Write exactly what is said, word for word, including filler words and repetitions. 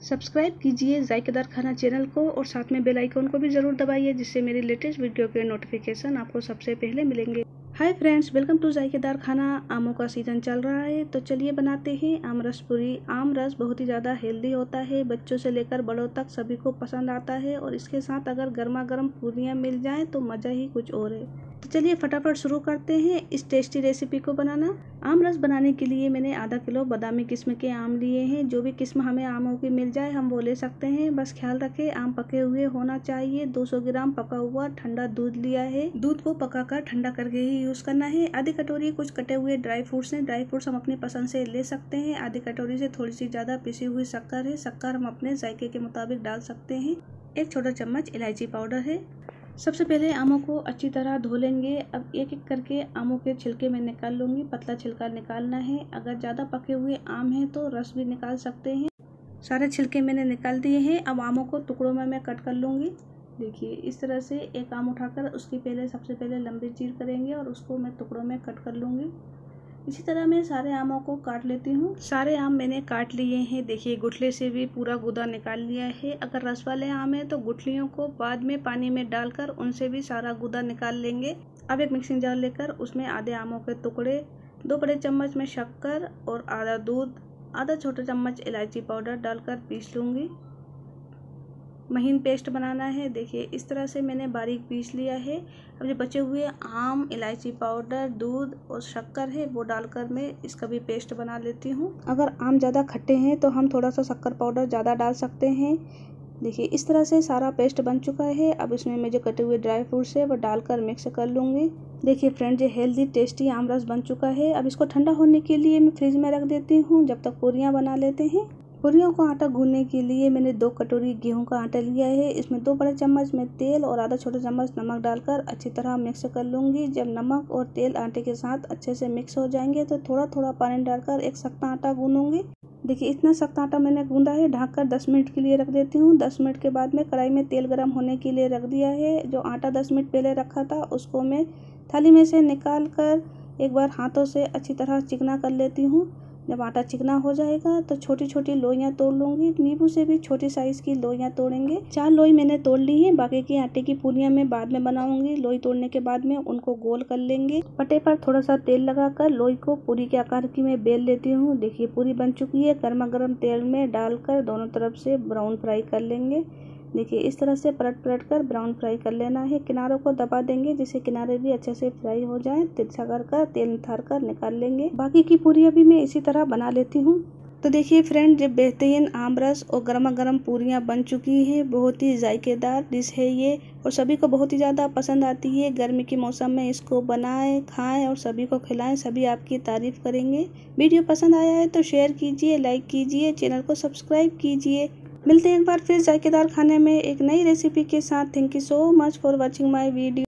Subscribe कीजिए जायकेदार खाना channel को और साथ में बेल आइकन को भी ज़रूर दबाइए, जिससे मेरी लेटेस्ट वीडियो के नोटिफिकेशन आपको सबसे पहले मिलेंगे। Hi friends, welcome to Zaikedaar Khana. आमों का सीज़न चल रहा है तो चलिए बनाते हैं आम रस पूरी। आम रस बहुत ही ज़्यादा हेल्दी होता है, बच्चों से लेकर बड़ों तक सभी को पसंद आता है और इसके साथ अगर गर्मा गर्म पूरियाँ मिल जाएं तो मज़ा ही कुछ और है। तो चलिए फटाफट शुरू करते हैं इस टेस्टी रेसिपी को बनाना। आम रस बनाने के लिए मैंने आधा किलो बादामी किस्म के आम लिए हैं। जो भी किस्म हमें आमों की मिल जाए हम वो ले सकते हैं, बस ख्याल रखें आम पके हुए होना चाहिए। दो सौ ग्राम पका हुआ ठंडा दूध लिया है। दूध को पकाकर ठंडा करके ही यूज़ करना है। आधी कटोरी कुछ कटे हुए ड्राई फ्रूट्स हैं। ड्राई फ्रूट्स हम अपनी पसंद से ले सकते हैं। आधी कटोरी से थोड़ी सी ज़्यादा पिसी हुई शक्कर है। शक्कर हम अपने जायके के मुताबिक डाल सकते हैं। एक छोटा चम्मच इलायची पाउडर है। सबसे पहले आमों को अच्छी तरह धो लेंगे। अब एक एक करके आमों के छिलके मैं निकाल लूँगी। पतला छिलका निकालना है। अगर ज़्यादा पके हुए आम हैं तो रस भी निकाल सकते हैं। सारे छिलके मैंने निकाल दिए हैं। अब आमों को टुकड़ों में मैं कट कर लूँगी। देखिए इस तरह से एक आम उठाकर उसकी पहले सबसे पहले लंबी चीर करेंगे और उसको मैं टुकड़ों में कट कर लूँगी। इसी तरह मैं सारे आमों को काट लेती हूँ। सारे आम मैंने काट लिए हैं। देखिए गुठली से भी पूरा गूदा निकाल लिया है। अगर रस वाले आम हैं तो गुठलियों को बाद में पानी में डालकर उनसे भी सारा गूदा निकाल लेंगे। अब एक मिक्सिंग जार लेकर उसमें आधे आमों के टुकड़े, दो बड़े चम्मच में शक्कर और आधा दूध, आधा छोटा चम्मच इलायची पाउडर डालकर पीस लूँगी। महीन पेस्ट बनाना है। देखिए इस तरह से मैंने बारीक पीस लिया है। अब जो बचे हुए आम, इलायची पाउडर, दूध और शक्कर है वो डालकर मैं इसका भी पेस्ट बना लेती हूँ। अगर आम ज़्यादा खट्टे हैं तो हम थोड़ा सा शक्कर पाउडर ज़्यादा डाल सकते हैं। देखिए इस तरह से सारा पेस्ट बन चुका है। अब इसमें मैं जो कटे हुए ड्राई फ्रूट्स है वो डालकर मिक्स कर लूँगी। देखिए फ्रेंड्स, ये हेल्दी टेस्टी आम रस बन चुका है। अब इसको ठंडा होने के लिए मैं फ्रिज में रख देती हूँ जब तक पूरियाँ बना लेते हैं। पूरियों को आटा गूंदने के लिए मैंने दो कटोरी गेहूं का आटा लिया है। इसमें दो बड़े चम्मच में तेल और आधा छोटा चम्मच नमक डालकर अच्छी तरह मिक्स कर लूँगी। जब नमक और तेल आटे के साथ अच्छे से मिक्स हो जाएंगे तो थोड़ा थोड़ा पानी डालकर एक सख्त आटा गूंदूंगी। देखिए इतना सख्त आटा मैंने गूंदा है। ढककर दस मिनट के लिए रख देती हूँ। दस मिनट के बाद में कढ़ाई में तेल गर्म होने के लिए रख दिया है। जो आटा दस मिनट पहले रखा था उसको मैं थाली में से निकाल कर एक बार हाथों से अच्छी तरह चिकना कर लेती हूँ। जब आटा चिकना हो जाएगा तो छोटी छोटी लोइयाँ तोड़ लूँगी। नींबू से भी छोटी साइज़ की लोइयाँ तोड़ेंगे। चार लोई मैंने तोड़ ली हैं। बाकी की आटे की पूरियाँ मैं बाद में बनाऊंगी। लोई तोड़ने के बाद में उनको गोल कर लेंगे। पट्टे पर थोड़ा सा तेल लगाकर लोई को पूरी के आकार की मैं बेल लेती हूँ। देखिए पूरी बन चुकी है। गर्मा गर्म तेल में डालकर दोनों तरफ से ब्राउन फ्राई कर लेंगे। देखिए इस तरह से पलट पलट कर ब्राउन फ्राई कर लेना है। किनारों को दबा देंगे जिससे किनारे भी अच्छे से फ्राई हो जाएं। तिरछा कर कर तेल निथार कर निकाल लेंगे। बाकी की पूरियाँ भी मैं इसी तरह बना लेती हूँ। तो देखिए फ्रेंड, जब बेहतरीन आम रस और गर्मा गर्म पूरियाँ बन चुकी हैं। बहुत ही जायकेदार डिश है ये और सभी को बहुत ही ज़्यादा पसंद आती है। गर्मी के मौसम में इसको बनाएं, खाएं और सभी को खिलाएं। सभी आपकी तारीफ़ करेंगे। वीडियो पसंद आया है तो शेयर कीजिए, लाइक कीजिए, चैनल को सब्सक्राइब कीजिए। मिलते हैं एक बार फिर जायकेदार खाने में एक नई रेसिपी के साथ। Thank you so much for watching my video.